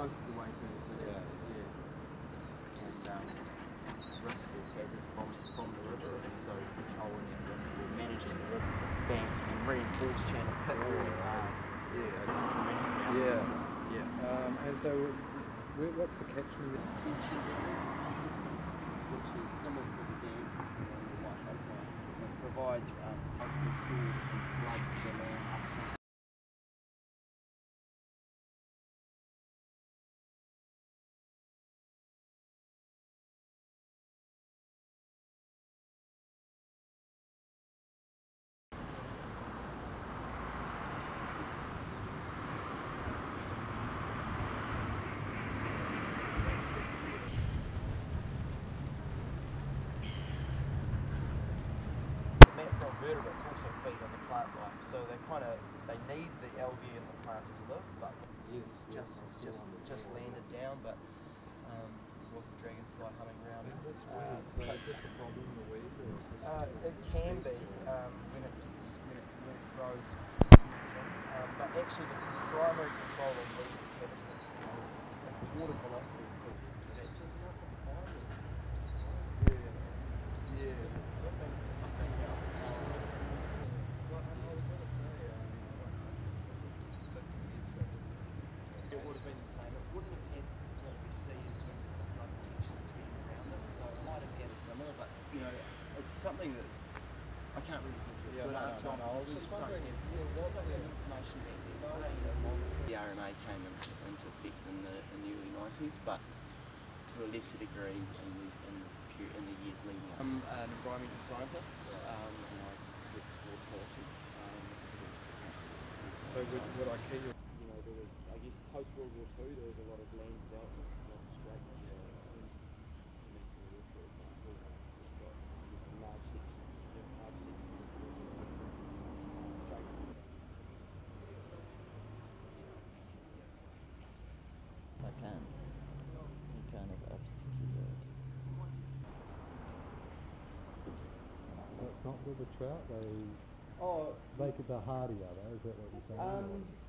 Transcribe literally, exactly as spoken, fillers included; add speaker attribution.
Speaker 1: most of the way through the city.
Speaker 2: Yeah.
Speaker 1: Yeah. And um, risk it has it from, from the river, and so controlling that risk or managing the river bank and reinforced channel pit really hard.
Speaker 2: Yeah.
Speaker 1: Dramatic now.
Speaker 2: Yeah.
Speaker 1: Yeah.
Speaker 2: Um, and so, wh- what's the catchment?
Speaker 1: Retention system, which is similar to the dam system on the White Hope Line. It provides um, locally stored floods to the land upstream. Macro vertebrates also feed on the plant life, so they kind of they need the algae and the plants to live, but
Speaker 2: Yes,
Speaker 1: just just just landed down, but um, was the dragonfly humming around.
Speaker 2: That's
Speaker 1: Uh,
Speaker 2: weird. So is this a problem, the weed, or is this?
Speaker 1: Uh, it can be um, when, it gets, when, it, when it grows, um, but actually the primary control of weed is habitat and water velocities too. So that's just not the primary. Yeah, yeah. So I think I think our, our well, I, I was gonna say um, fifty years ago it would have been the same. It wouldn't have had what we see in terms of the flood protection scheme around it. So it might have had a similar, but you know, it's something that I can't really give you a
Speaker 2: Yeah,
Speaker 1: good
Speaker 2: no, no,
Speaker 1: answer
Speaker 2: no,
Speaker 1: on.
Speaker 2: no, I was
Speaker 1: Just
Speaker 2: just
Speaker 1: don't
Speaker 2: wondering
Speaker 1: have-
Speaker 2: if- yeah,
Speaker 1: just
Speaker 2: what's
Speaker 1: don't
Speaker 2: the-
Speaker 1: have information back then. The R M A came into, into effect in the in the early nineties, but to a lesser degree in the in the, peri- in the years leading up. I'm an environmental scientist, um, and I work toward quality. Um,
Speaker 2: So would, would I key your?
Speaker 1: you know, there was, I guess, post World War Two, there was a lot of land development, a lot of straight land development. Peninsular Wood, for example, it's got large sections, large sections of Virgin Acid, uh, straight land.
Speaker 3: I can. You kind of obscure.
Speaker 2: So it's not with the trout. They
Speaker 1: Oh,
Speaker 2: they could they're hardier though. Is that what you're saying?
Speaker 1: um,